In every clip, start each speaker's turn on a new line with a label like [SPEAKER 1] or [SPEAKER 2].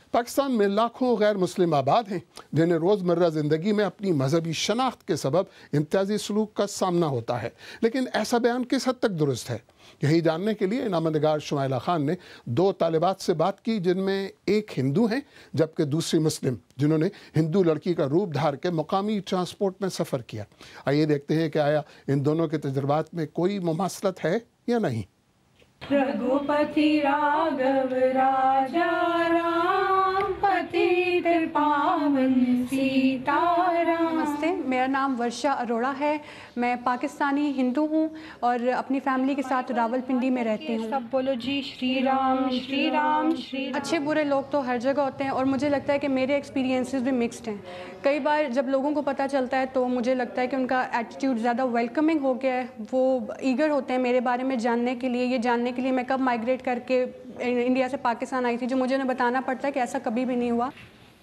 [SPEAKER 1] पाकिस्तान में लाखों गैर मुस्लिम आबाद हैं जिन्हें रोज़मर्रा ज़िंदगी में अपनी मजहबी शनाख्त के सबब इम्तियाजी सलूक का सामना होता है, लेकिन ऐसा बयान किस हद तक दुरुस्त है? यही जानने के लिए इनामनिगार शुमाइला खान ने 2 तालिबात से बात की, जिनमें एक हिंदू हैं जबकि दूसरी मुस्लिम, जिन्होंने हिंदू लड़की का रूप धार के मुकामी ट्रांसपोर्ट में सफ़र किया। आइए देखते हैं कि आया इन दोनों के तजुर्बात में कोई मुमासलत है या नहीं।
[SPEAKER 2] रघुपति राघव राजा राम पतित पावन सीताराम।
[SPEAKER 3] नमस्ते, मेरा नाम वर्षा अरोड़ा है। मैं पाकिस्तानी हिंदू हूँ और अपनी फैमिली के साथ रावलपिंडी में रहती हूँ।
[SPEAKER 2] सब बोलो जी श्री राम श्री राम श्री राम।
[SPEAKER 3] अच्छे बुरे लोग तो हर जगह होते हैं और मुझे लगता है कि मेरे एक्सपीरियंसेस भी मिक्स्ड हैं। कई बार जब लोगों को पता चलता है तो मुझे लगता है कि उनका एटीट्यूड ज़्यादा वेलकमिंग हो गया है। वो ईगर होते हैं मेरे बारे में जानने के लिए, ये जानने के लिए मैं कब माइग्रेट करके इंडिया से पाकिस्तान आई थी, जो मुझे उन्हें बताना पड़ता है कि ऐसा कभी भी नहीं हुआ।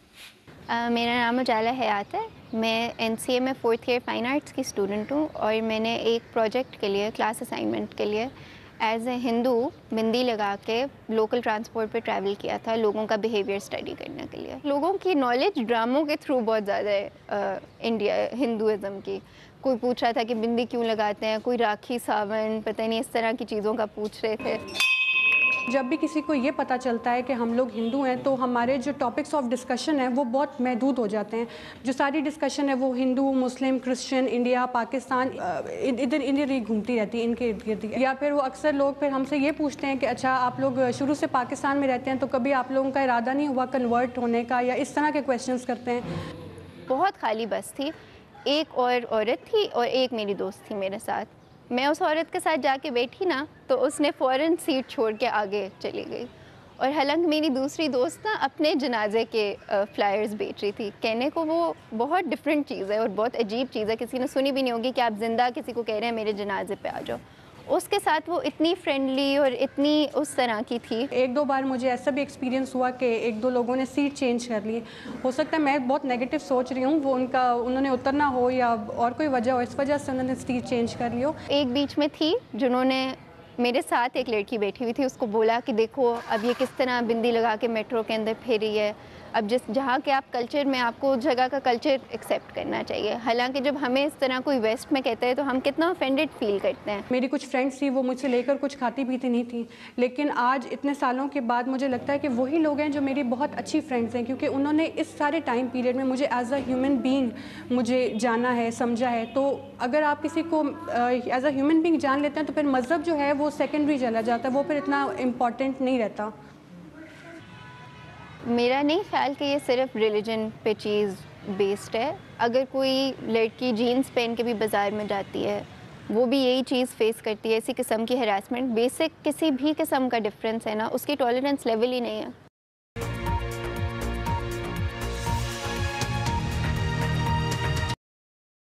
[SPEAKER 4] मेरा नाम उजाला हयात है। मैं NCA में 4th ईयर फ़ाइन आर्ट्स की स्टूडेंट हूँ और मैंने एक प्रोजेक्ट के लिए, क्लास असाइनमेंट के लिए एज ए हिंदू बिंदी लगा के लोकल ट्रांसपोर्ट पे ट्रैवल किया था, लोगों का बिहेवियर स्टडी करने के लिए। लोगों की नॉलेज ड्रामों के थ्रू बहुत ज़्यादा है इंडिया हिंदुज़म की। कोई पूछ रहा था कि बिंदी क्यों लगाते हैं, कोई राखी सावन पता नहीं इस तरह की चीज़ों का पूछ रहे थे।
[SPEAKER 3] जब भी किसी को ये पता चलता है कि हम लोग हिंदू हैं तो हमारे जो टॉपिक्स ऑफ डिस्कशन है वो बहुत महदूद हो जाते हैं। जो सारी डिस्कशन है वो Hindu, Muslim, Christian, India, Pakistan, इधर ही घूमती रहती है इनके इर्द गिर्द। या फिर वो अक्सर लोग फिर हमसे ये पूछते हैं कि अच्छा आप लोग शुरू से पाकिस्तान में रहते हैं तो कभी आप लोगों का इरादा नहीं हुआ कन्वर्ट होने का, या इस तरह के क्वेश्चंस करते हैं।
[SPEAKER 4] बहुत खाली बस थी, एक और औरत थी और एक मेरी दोस्त थी मेरे साथ। मैं उस औरत के साथ जाके बैठी ना तो उसने फ़ौरन सीट छोड़ के आगे चली गई। और हालांकि मेरी दूसरी दोस्त ना अपने जनाजे के फ्लायर्स बेच रही थी। कहने को वो बहुत डिफरेंट चीज़ है और बहुत अजीब चीज़ है, किसी ने सुनी भी नहीं होगी कि आप ज़िंदा किसी को कह रहे हैं मेरे जनाजे पे आ जाओ। उसके साथ वो इतनी फ्रेंडली और इतनी उस तरह की थी।
[SPEAKER 3] 1-2 बार मुझे ऐसा भी एक्सपीरियंस हुआ कि 1-2 लोगों ने सीट चेंज कर ली। हो सकता है मैं बहुत नेगेटिव सोच रही हूँ, वो उन्होंने उतरना हो या और कोई वजह हो, इस वजह से उन्होंने सीट चेंज कर ली हो।
[SPEAKER 4] एक बीच में थी जिन्होंने मेरे साथ एक लड़की बैठी हुई थी, उसको बोला कि देखो अब ये किस तरह बिंदी लगा के मेट्रो के अंदर फिर रही है। अब जहाँ के आप कल्चर में, आपको उस जगह का कल्चर एक्सेप्ट करना चाहिए। हालांकि जब हमें इस तरह कोई वेस्ट में कहता है तो हम कितना ऑफेंडेड फील करते हैं।
[SPEAKER 3] मेरी कुछ फ्रेंड्स थी, वो मुझसे लेकर कुछ खाती पीती नहीं थी, लेकिन आज इतने सालों के बाद मुझे लगता है कि वही लोग हैं जो मेरी बहुत अच्छी फ्रेंड्स हैं, क्योंकि उन्होंने इस सारे टाइम पीरियड में मुझे एज अ ह्यूमन बीइंग मुझे जाना है, समझा है। तो अगर आप किसी को एज अ ह्यूमन बीइंग जान लेते हैं तो फिर मज़हब जो है वो सेकेंडरी चला जाता है, वो फिर इतना इम्पॉर्टेंट नहीं रहता।
[SPEAKER 4] मेरा नहीं ख्याल कि ये सिर्फ रिलीजन पे चीज़ बेस्ड है। अगर कोई लड़की जीन्स पहन के भी बाज़ार में जाती है, वो भी यही चीज़ फेस करती है, इसी किस्म की हरासमेंट। बेसिक किसी भी किस्म का डिफरेंस है ना, उसकी टॉलरेंस लेवल ही नहीं है।